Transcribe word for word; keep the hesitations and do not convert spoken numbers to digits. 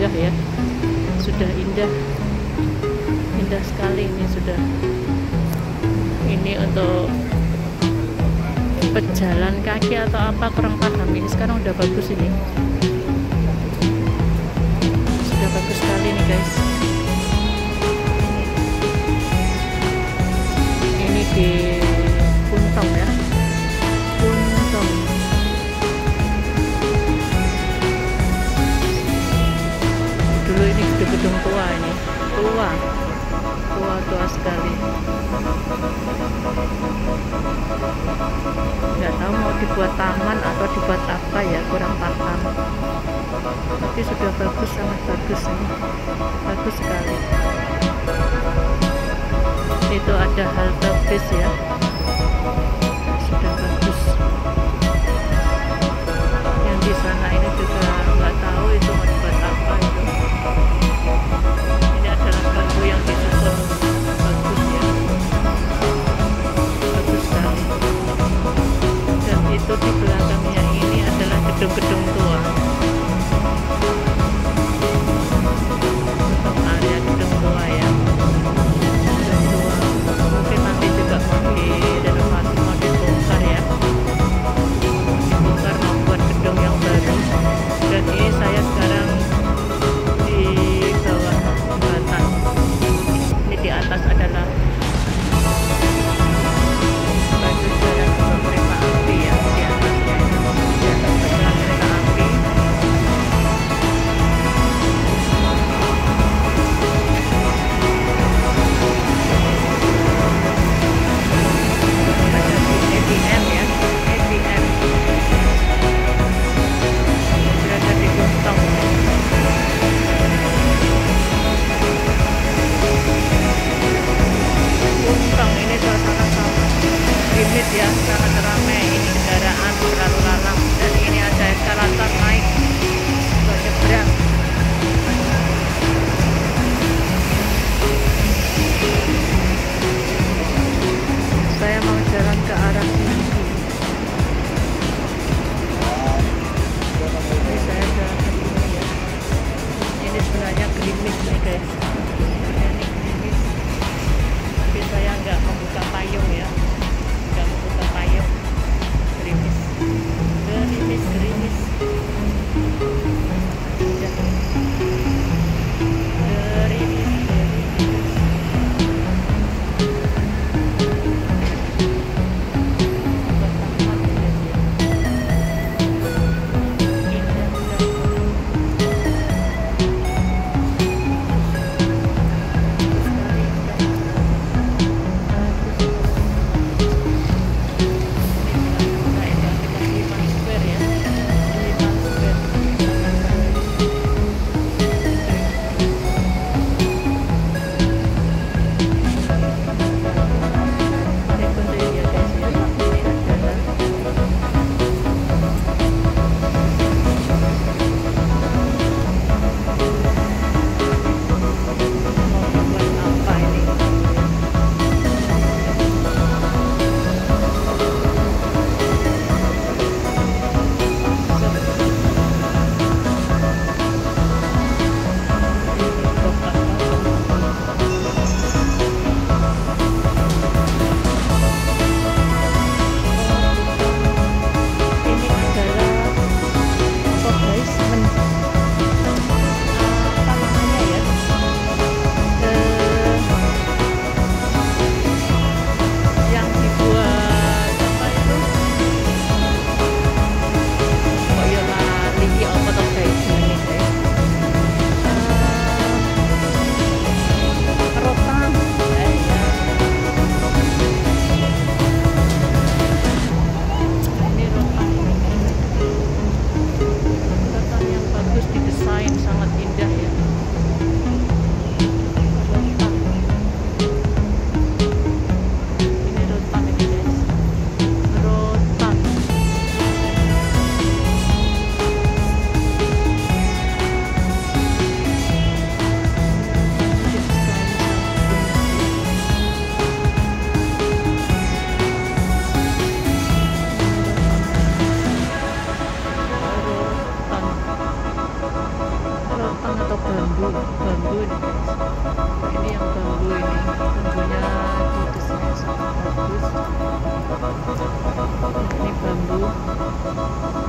indah ya, sudah indah, indah sekali ini sudah. Ini untuk pejalan kaki atau apa kurang paham, ini sekarang udah bagus, ini sudah bagus sekali nih guys. Ini di Puntong ya, Puntong. Dulu ini gedung-gedung tua, ini tua tua tua sekali. Nggak tahu mau dibuat taman atau dibuat apa ya, kurang paham, tapi sudah bagus, sangat bagus, ini bagus sekali. Itu ada halte bis ya, sudah bagus. Yang di sana ini juga nggak tahu itu mau dibuat apa itu. Ini adalah bambu yang disusun bagus ya, bagus sekali. Dan itu di belakangnya ini adalah gedung-gedung tua, untuk area gedung tua ya, gedung tua. Mungkin nanti juga mau direnovasi, mau dibongkar ya, dibongkar mau buat gedung yang baru. Dan ini saya sekarang di bawah jembatan, ini di atas adalah batu jalan untuk kereta api ya, di atasnya itu di atas jalan kereta api. Ada di A T M ya, A T M berada di Puntong. Puntong ini suasana sama limit ya, sangat ramai, ini kendaraan berlalu lalang. Dan ini ada eskalator naik untuk nyebrang. Saya mau jalan ke arah sini. Ini saya jalan ke sini ya. Ini sebenarnya gerimis nih guys, ini gerimis, tapi saya nggak membuka payung ya, nggak membuka payung. Gerimis, gerimis, gerimis. Ya. Gerimis, gerimis. bambu bambu ini guys. Ini yang bambu ini bambunya didesain sangat bagus. Ini bambu